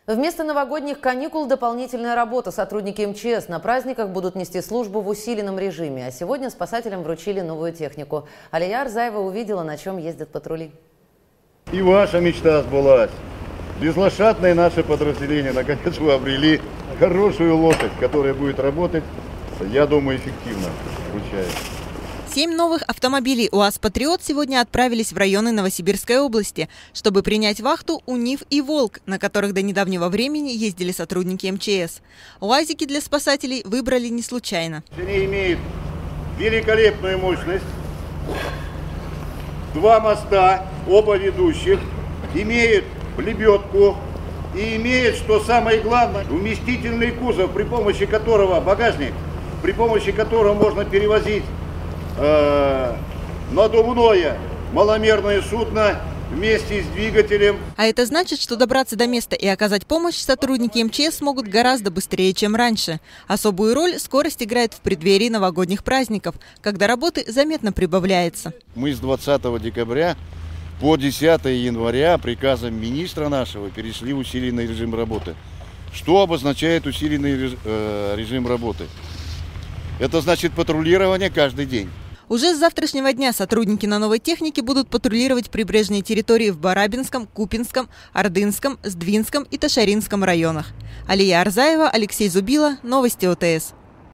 Вместо новогодних каникул дополнительная работа. Сотрудники МЧС на праздниках будут нести службу в усиленном режиме. А сегодня спасателям вручили новую технику. Алия Арзаева увидела, на чем ездят патрули. И ваша мечта сбылась. Безлошадное наше подразделение. Наконец вы обрели хорошую лошадь, которая будет работать, я думаю, эффективно. Вручаю. 7 новых автомобилей УАЗ «Патриот» сегодня отправились в районы Новосибирской области, чтобы принять вахту у «Нив» и «Волк», на которых до недавнего времени ездили сотрудники МЧС. УАЗики для спасателей выбрали не случайно. Они имеют великолепную мощность, 2 моста, оба ведущих, имеют лебедку и имеют, что самое главное, вместительный кузов, при помощи которого багажник, при помощи которого можно перевозить надувное маломерное судно вместе с двигателем. А это значит, что добраться до места и оказать помощь сотрудники МЧС смогут гораздо быстрее, чем раньше. Особую роль скорость играет в преддверии новогодних праздников, когда работы заметно прибавляется. Мы с 20 декабря по 10 января приказом министра нашего перешли в усиленный режим работы. Что обозначает усиленный режим работы? Это значит патрулирование каждый день. Уже с завтрашнего дня сотрудники на новой технике будут патрулировать прибрежные территории в Барабинском, Купинском, Ордынском, Сдвинском и Ташаринском районах. Алия Арзаева, Алексей Зубила. Новости ОТС.